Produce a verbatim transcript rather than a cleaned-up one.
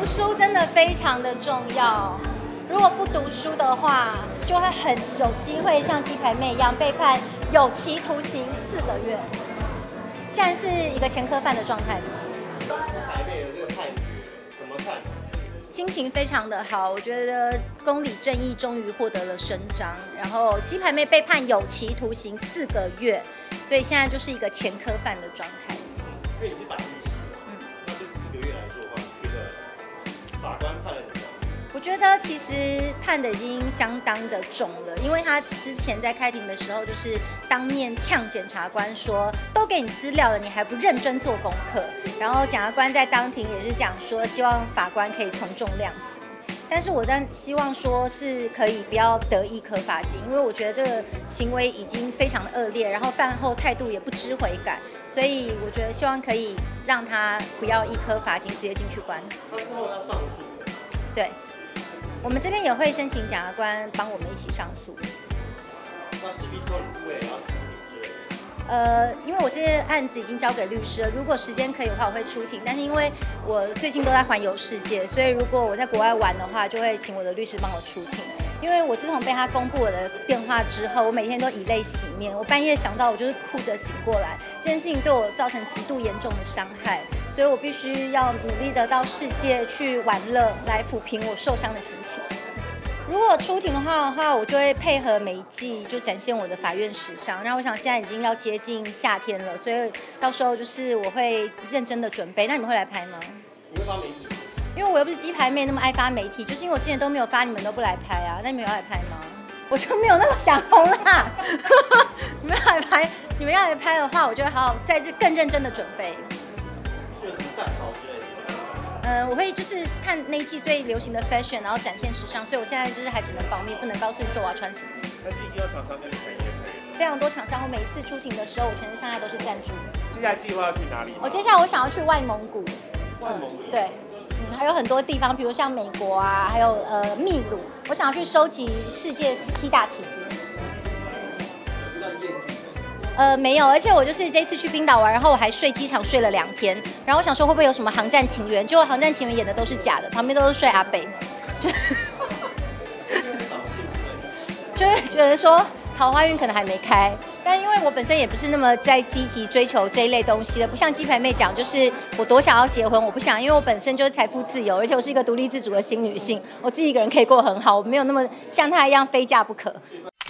读书真的非常的重要。如果不读书的话，就会很有机会像鸡排妹一样被判有期徒刑四个月。现在是一个前科犯的状态。 鸡排妹的这个判决怎么看？ 心情非常的好，我觉得公理正义终于获得了伸张，然后鸡排妹被判有期徒刑四个月，所以现在就是一个前科犯的状态。 因为你是法律系，嗯，那这四个月来说的话，你觉得法官判了你吗？ 我觉得其实判的已经相当的重了，因为他之前在开庭的时候就是当面呛检察官说，都给你资料了，你还不认真做功课。然后检察官在当庭也是讲说，希望法官可以从重量刑。但是我但希望说是可以不要得一颗罚金，因为我觉得这个行为已经非常的恶劣，然后饭后态度也不知悔改，所以我觉得希望可以让他不要一颗罚金直接进去关。 他之后他上诉， 对。我们这边也会申请检察官帮我们一起上诉。 那势必说你未来要出庭之类的。 呃，因为我这些案子已经交给律师了，如果时间可以的话，我会出庭。但是因为我最近都在环游世界，所以如果我在国外玩的话，就会请我的律师帮我出庭。因为我自从被他公布我的电话之后，我每天都以泪洗面。我半夜想到，我就是哭着醒过来，这件事情对我造成极度严重的伤害，所以我必须要努力的到世界去玩乐，来抚平我受伤的心情。如果出庭的话的话，我就会配合每一季，就展现我的法院史上。那我想现在已经要接近夏天了，所以到时候就是我会认真的准备。那你们会来拍吗？ 你会发媒体？ 因为我又不是鸡排妹那么爱发媒体，就是因为我之前都没有发，你们都不来拍啊。那你们要来拍吗？我就没有那么想红啦。你们要来拍，你们要来拍的话，我就会好好在这更认真的准备。 有什么战袍之类的？ 嗯，我会就是看那一季最流行的 fashion， 然后展现时尚，所以我现在就是还只能保密，不能告诉你说我要穿什么。 但是已经有厂商跟你谈业配， 非常多厂商，我每一次出庭的时候，我全身上下都是赞助。 接下来计划要去哪里？ 我接下来我想要去外蒙古。 外蒙古。 对，嗯，还有很多地方，比如像美国啊，还有呃秘鲁，我想要去收集世界七大奇迹。呃，没有，而且我就是这次去冰岛玩，然后我还睡机场睡了两天，然后我想说会不会有什么航站情缘，结果航站情缘演的都是假的，旁边都是睡阿北，就就是觉得说桃花运可能还没开，但因为我本身也不是那么在积极追求这一类东西的，不像鸡排妹讲，就是我多想要结婚，我不想，因为我本身就是财富自由，而且我是一个独立自主的新女性，我自己一个人可以过很好，我没有那么像她一样非嫁不可。